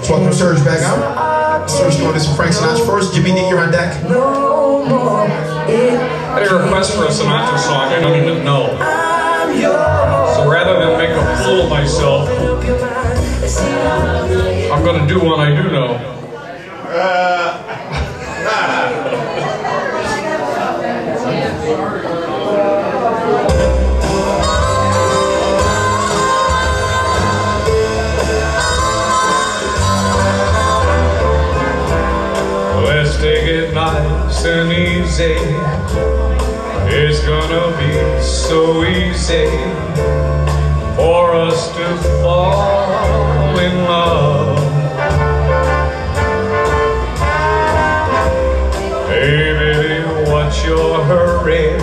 Let's welcome Serge back out. Serge doing this for Frank Sinatra first. Jimmy D, you're on deck. I had a request for a Sinatra song I don't even know. So rather than make a fool of myself, I'm going to do one I do know. Let's take it nice and easy. It's gonna be so easy for us to fall in love. Hey baby, what's your hurry?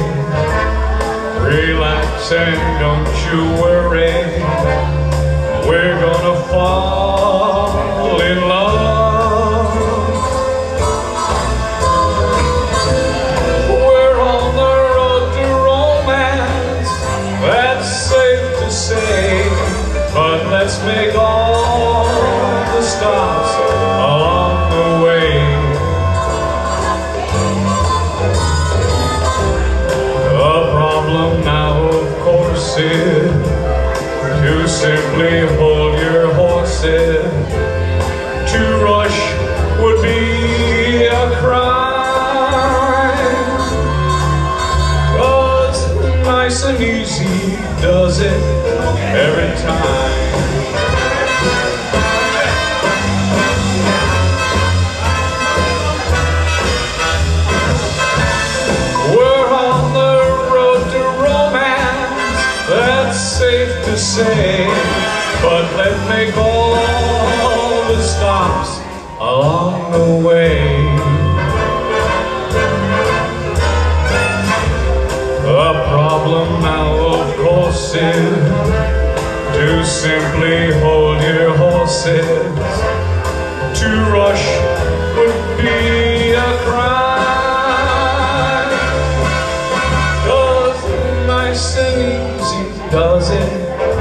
Relax and don't you worry. We're gonna fall in love. But let's make all the stops along the way. The problem now, of course, is to simply hold your horses. To rush would be a crime. 'Cause nice and easy does it every time. We're on the road to romance, that's safe to say, but let's make all the stops along the way. The problem now, of course, is to simply hold your horses. To rush would be a crime. 'Cause nice and easy does it.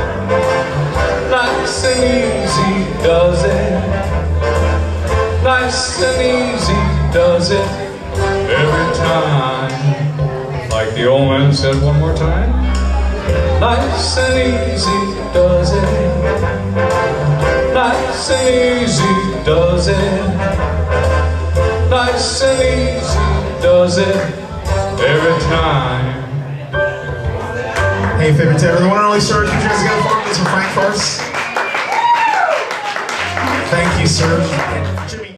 Nice and easy does it. Nice and easy does it every time. Like the old man said one more time. Nice and easy does it. Nice and easy does it. Nice and easy does it every time. Hey, favorite Taylor, the one and only Serge, you guys got a this for Frank first. Thank you, Serge.